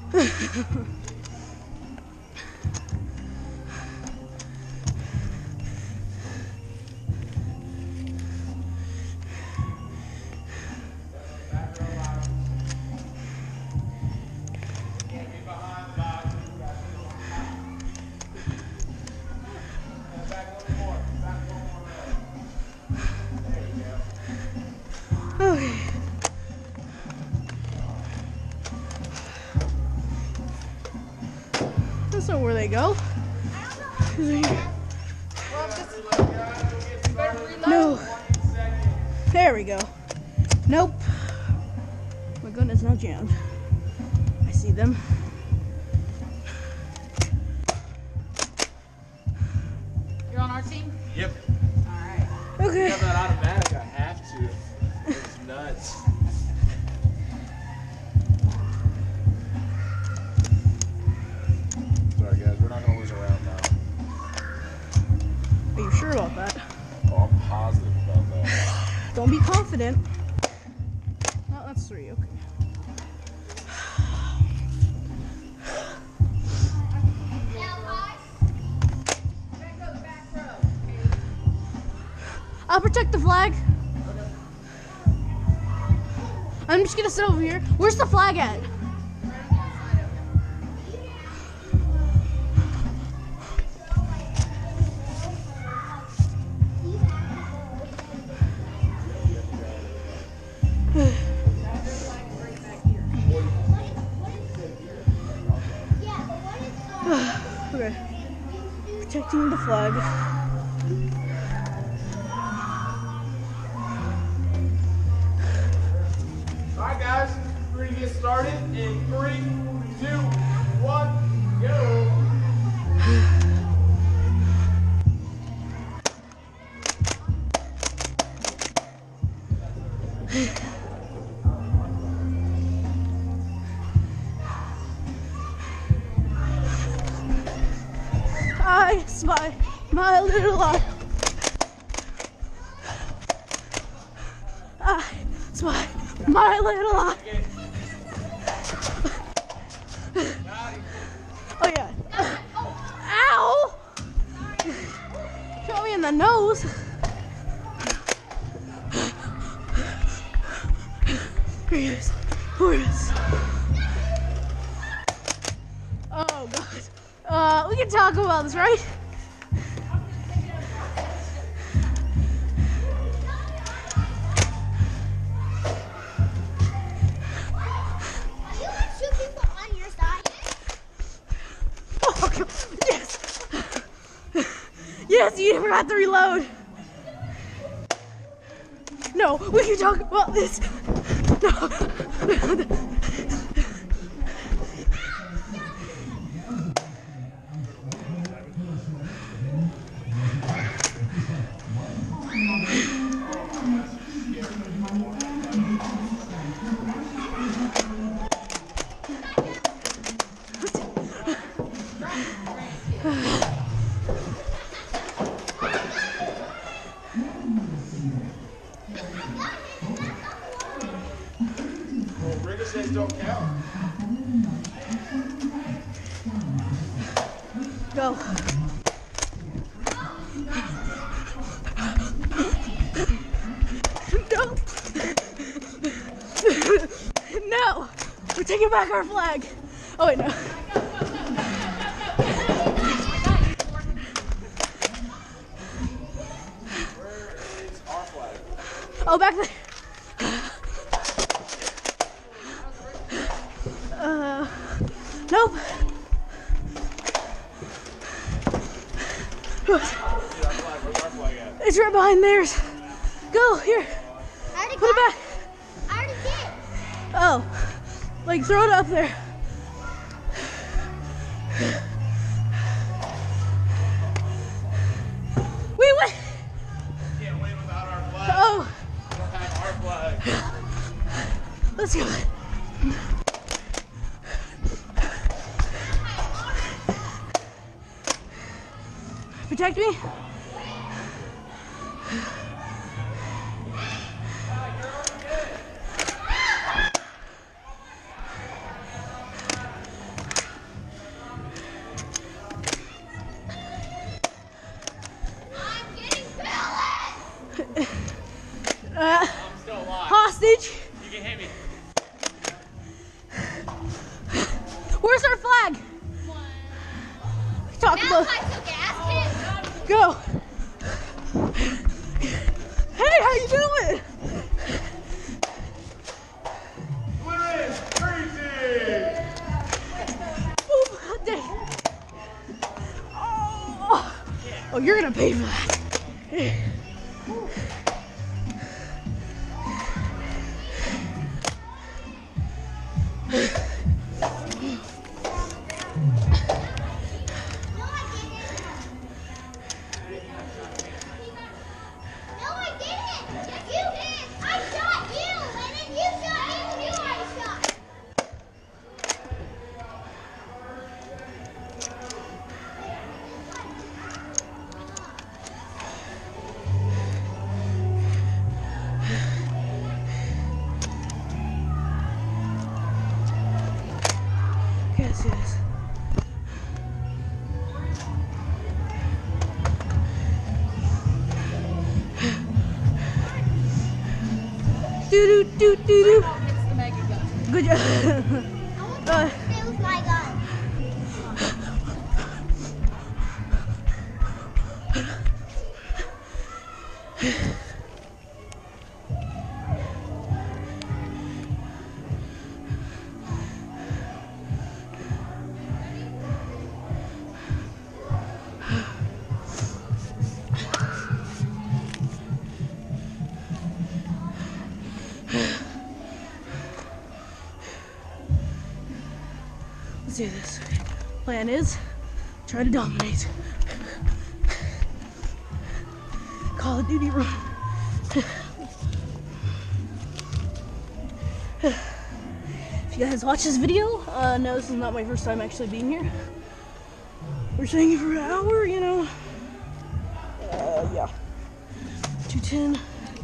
Okay. That's not where they go. No. There we go. Nope. My goodness, not jammed. I see them. You're on our team? Yep. Alright. Okay. I have that automatic, I have to. It's nuts. Sorry guys, we're not gonna lose a round now. Are you sure about that? Oh, I'm positive about that. Don't be confident. Oh, that's 3, okay. I'll protect the flag. I'm just gonna sit over here. Where's the flag at? Okay. Protecting the flag. Alright guys, we're gonna get started in 3, 2, 1, go! I spy my little eye. I spy my little eye. Oh yeah. Ow! Shot me in the nose. Here he is. Who is? Oh god. We can talk about this, right? Yes! Yes, you forgot to reload! No, we can talk about this! No! Ricochets don't count. Go. No. No. We're taking back our flag. Oh wait, no. Where is our flag? Oh, back there. Nope. Where's our flag at? It's right behind theirs. Go, here. Put it back. I already did. Oh, like throw it up there. We went. Can't win without our flag. Oh, We don't have our flag. let's go. Protect me. Where's our flag? Talk about. Go. Hey, how you doing? Winner is Tracy. Oop, dang. Oh, you're gonna pay for that. Yes, yes. Do do do do do. Good job. It was my gun. Let's do this. Plan is try to dominate. Call of Duty run. If you guys watch this video, no, this is not my first time actually being here. We're staying here for an hour, you know. Yeah. 210.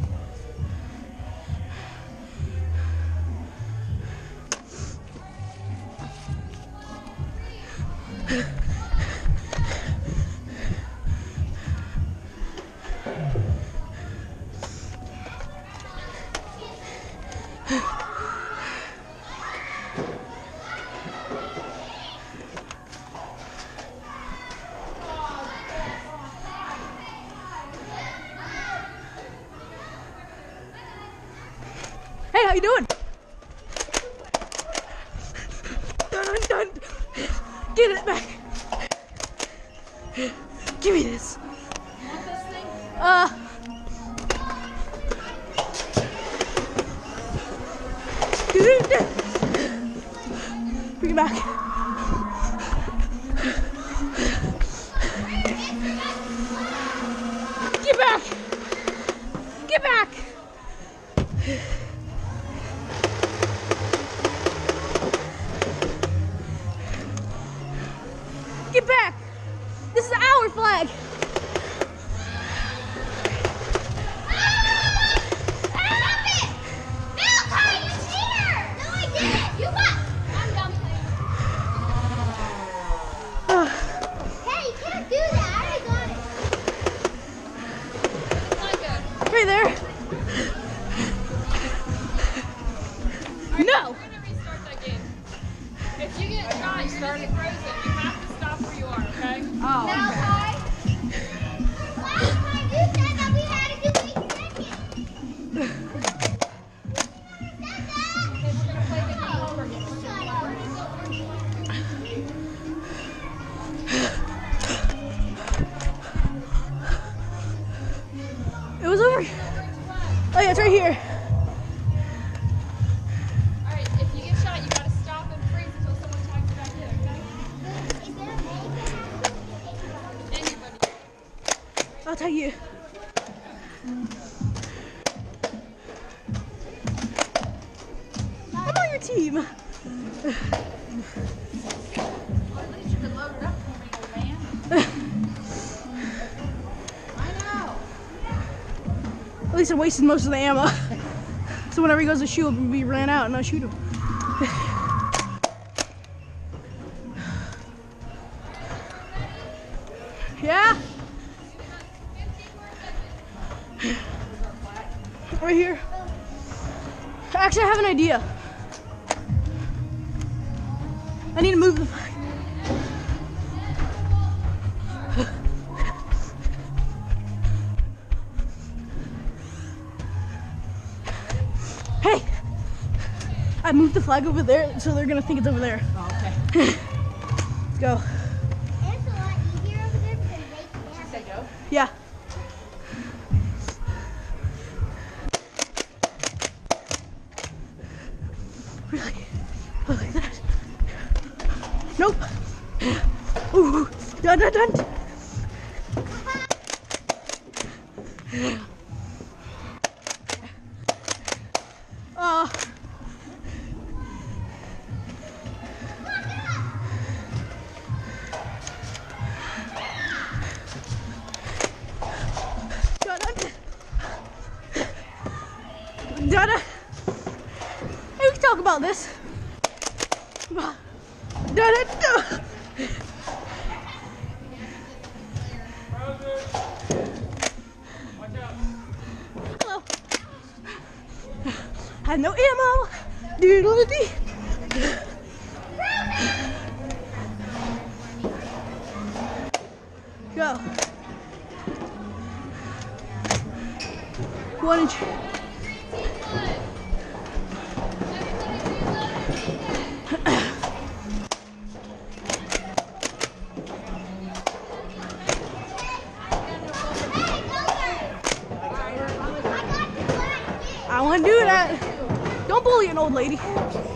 Hey, how you doing? Dun, dun, dun. Get it back. Give me this. Bring it back. Get back. Get back. Get back! This is our flag! Stop it! Malachi, you cheater! No, I didn't! You what? I'm done playing. Hey, you can't do that. I already got it. Right there! No! We're gonna restart that game. If you get shot, you're gonna get frozen. You have to stop where you are, okay? Malachi, last time you said that we had to do 8 seconds. Okay, we're gonna play the game over again. It was over. Oh yeah, it's right here. Alright, if you get shot, you gotta stop and freeze until someone tags you back in, okay? Is there a Anybody. I'll tell you. I'm on your team. Well, at least you could load it up for me, old man. I know. At least I wasted most of the ammo. So whenever he goes to shoot him, we ran out and I shoot him. Yeah? Right here. Actually, I have an idea. I need to move the flag. Hey! I moved the flag over there, so they're gonna think it's over there. Oh, okay. Let's go. And it's a lot easier over there because they can't. Say go. Yeah. Really? Oh, like that. Nope. Ooh. Dun dun dun. Oh. Dun dun. Dun dun. Hey, we can talk about this. Dun dun dun. Hello. Had no ammo. Doodle dee. Go. 1 inch. I want to do that. Don't bully an old lady.